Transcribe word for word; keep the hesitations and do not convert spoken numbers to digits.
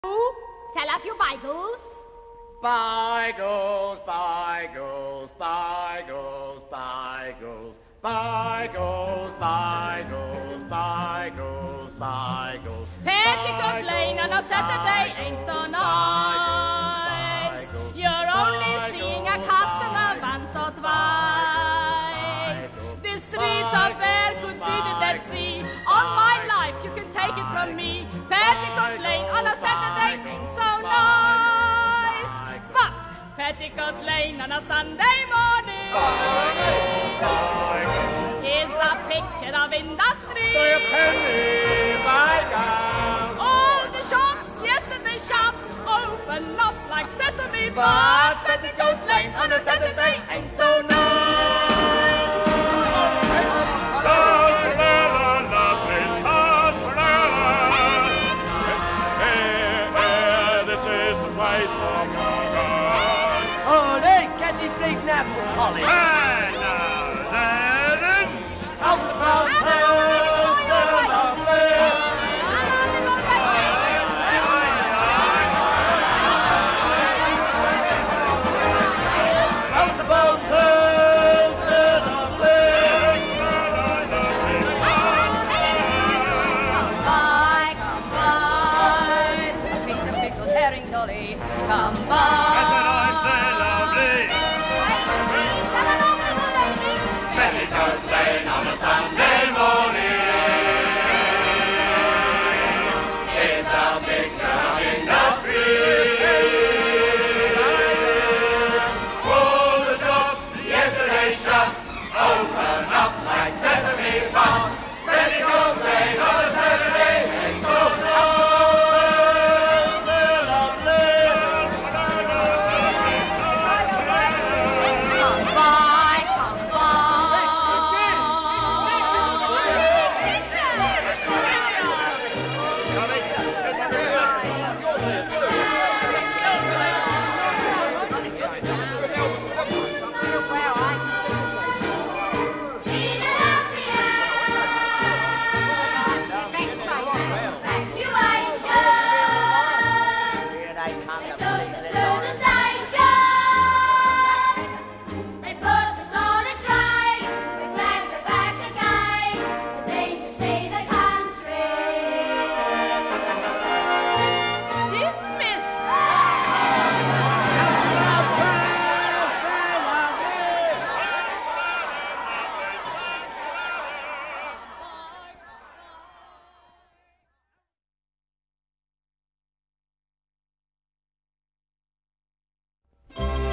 Sell off your Beigels. Beigels, Beigels, Beigels, Beigels, Beigels, Beigels, Beigels, Beigels. Petticoat Lane on a Saturday ain't so nice. You're only seeing a customer once or twice. The streets are bare, could be the Dead Sea. On my life, you can take it from me. Petticoat Lane on a Saturday ain't so nice. But Petticoat Lane on a Sunday morning is a picture of industry. For a penny, buy down. All the shops, yesterday shop, open up like sesame. But Petticoat Lane on a Saturday ain't so nice. Sarsaparilla, lovely sarsaparilla. Eh, eh, this is the place for Morgan. Oh, they get these big apples polished. And now, then, Out about toast and lovely. Out about toast and lovely. Come by, come by, a piece of pickled herring, Dolly. Come by.